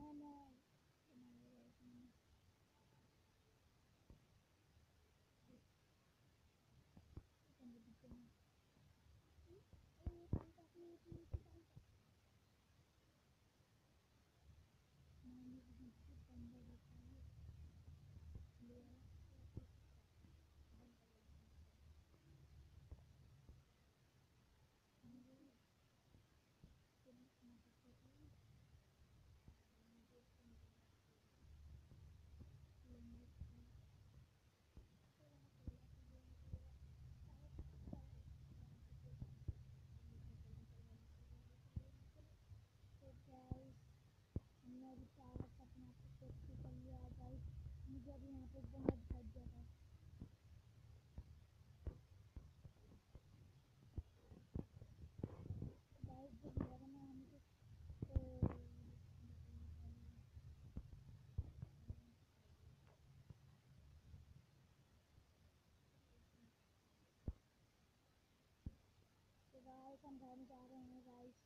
हमने अभी चावल अपने आप को सेफ्टी कर लिया है गाइस। मुझे अभी यहाँ पे बहुत फट गया था गाइस। जब लगा ना हमको तो गाइस हम घर में जा रहे हैं गाइस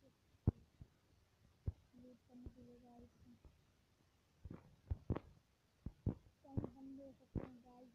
लूट करने के लिए गाइस। कहीं हम ले सकते हैं गाइस।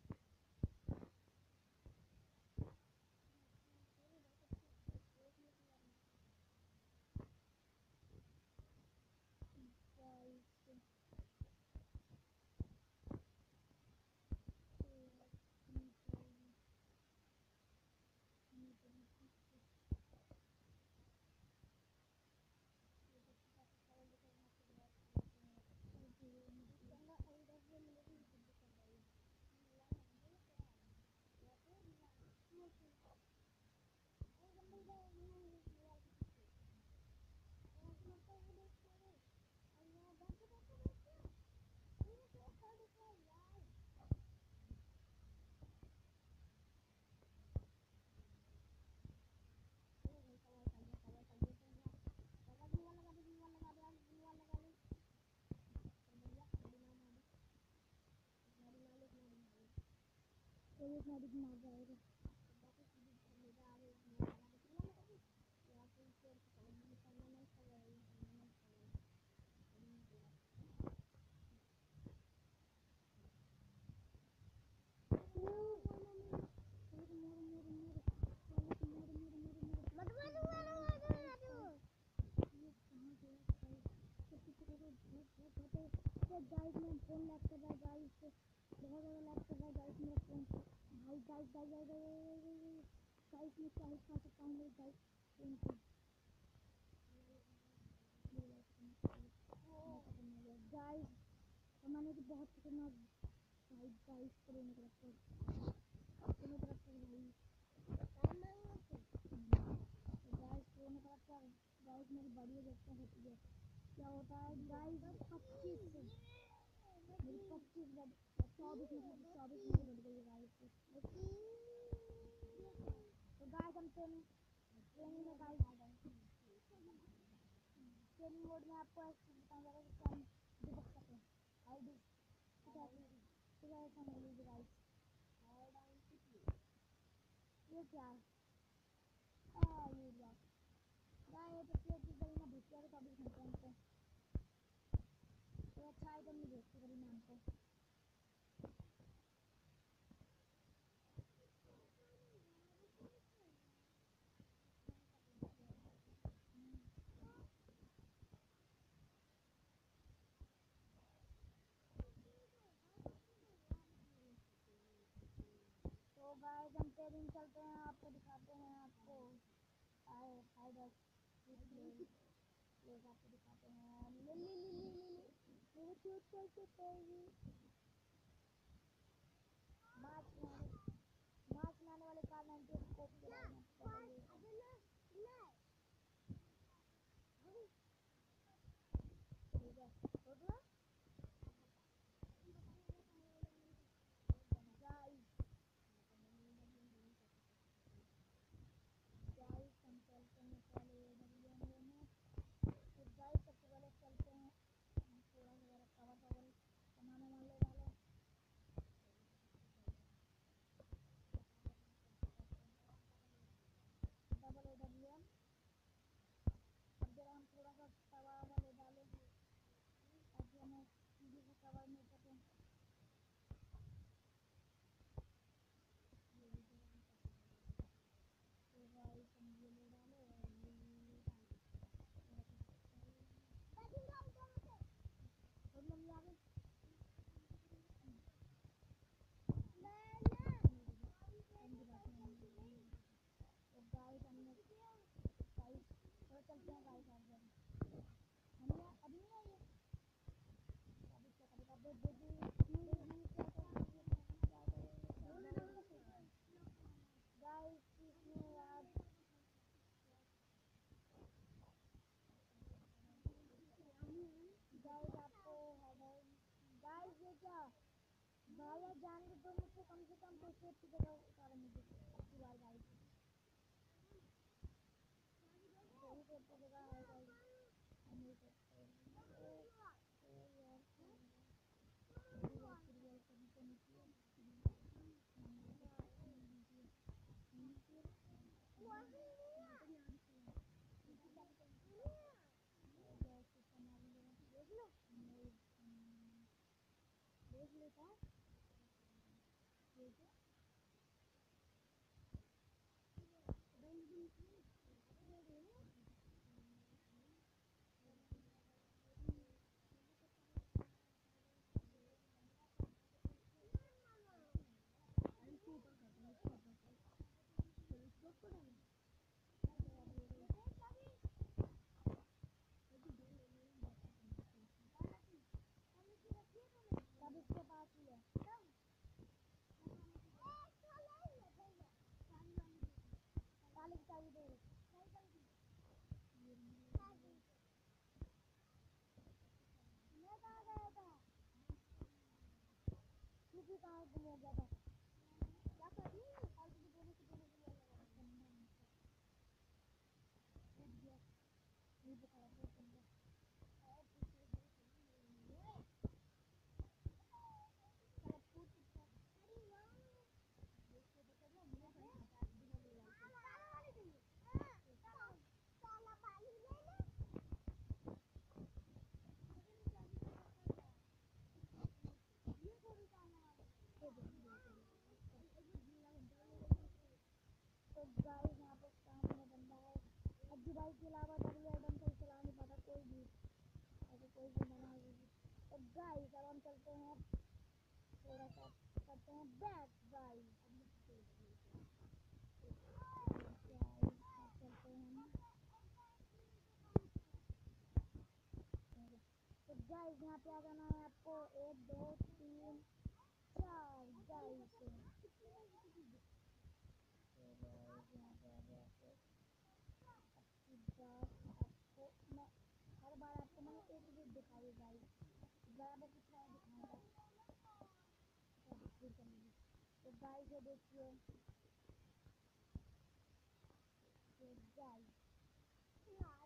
मार जाएगा गाइस। मैं फोन लैग कर रहा है गाइस, बहुत ज़्यादा लैग कर रहा है गाइस मेरा फोन। भाई गाइस गाइस गाइस गाइस मैं क्या खा सकता हूँ मेरे गाइस फोन को। गाइस मैंने तो बहुत खतरनाक भाई गाइस करोने करेक्टर भाई गाइस करोने करेक्टर गाइस मेरी बड़ी देखते होती है क्या होता है गाइस। 25 मेरी 24 में बढ़ गई है गाइस। तो गाइस हम ट्रेनिंग में गाइस ट्रेनिंग मोड में आपको ऐसे बताऊंगा कि हम डिबक सकें आईडी तो ऐसा नहीं लीजिए गाइस। ये क्या है ये ब्लॉक गाइस तो फिर की गली में भूतिया तो 24 घंटे हमको तो अच्छा आइटम नहीं देखती कभी मैं हमको। तो गाइस हम ट्रेनिंग चलते हैं आपको दिखाते हैं आपको हाइडर लोग आपको दिखाते हैं मेरे क्यूट कैसे पेगी मार्च में आने वाले कार 98 स्कोप के बारे में आपको बताइए। ठीक है हो गया गाइस। गाइस हम चलते हैं पहले डब्ल्यू में तो गाइस सबसे पहले चलते हैं हम थोड़ा सा कवर बनाने वाले आपको सेफ्टी जगह उतारेंगे दूसरी बार गाइस। सही सेफ्टी जगह है गाइस, हम नहीं सकते सभी को नीचे देख लेता है सब इसके पास ही है। ताले की चाबी दे मैं कहाँ गया था? तू भी कहाँ गुम हो गया था? क्या कर रही है? फालतू की दोनों की दोनों के लिए लगा दिया। नहीं पकड़ा था बंदा। तो गाइस यहाँ पे सामने बंदा है। अज्जू भाई के अलावा तो ये एकदम सही चला नहीं पाता कोई भी, ऐसे कोई भी बना होगी। तो गाइस अब हम चलते हैं थोड़ा सा करते हैं बैक गाइस। अब चलते हैं हम। तो गाइस यहाँ पे आ जाना है आपको 1 2 3 4 गाइस। तो गाइस यहाँ पे आ जाके आपकी बात आपको मैं हर बार आपको मैंने एक ही चीज दिखाई है गाइस, बराबर कुछ और दिखाऊंगा तो गाइस ये देखिए गाइस यहाँ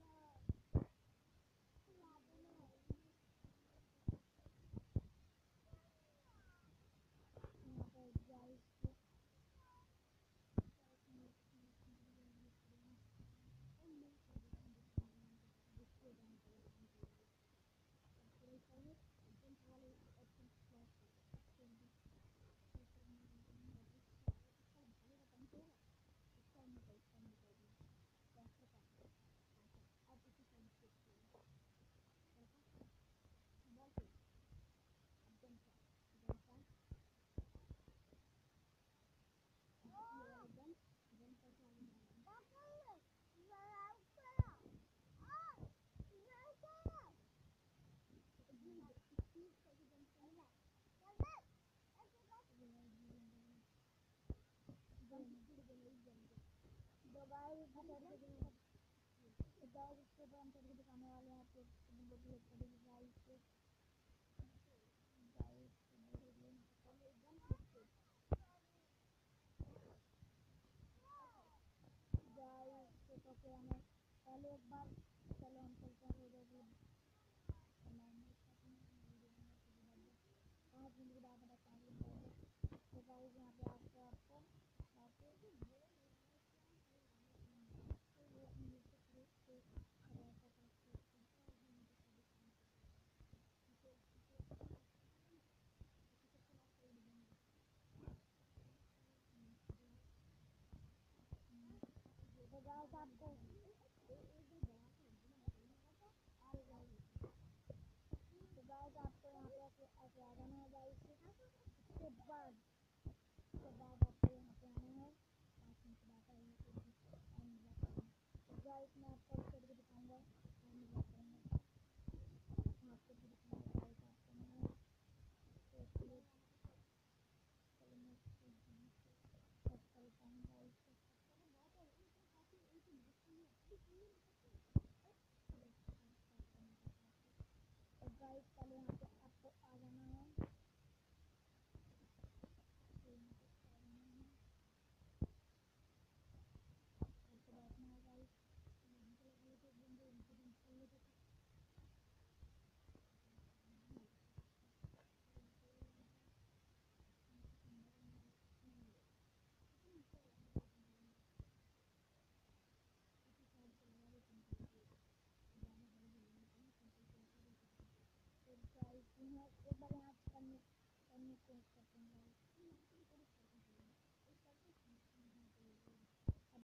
पर गाइस तो गाइस इसके ऊपर हम करके दिखाने वाले हैं आपको वो भी एक करेगी गाइस। गाइस तो फिर हमें पहले एक बार चलो हम चलते हैं वीडियो भी 5 मिनट के बाद बस 5 मिनट बाद तो गाइस यहाँ पे आपको तो गाइस आपको तो गाइस आपको यहाँ पे ऐसे आ जाना है गाइस। एक बार यहाँ करने करने की कोशिश करते हैं guys।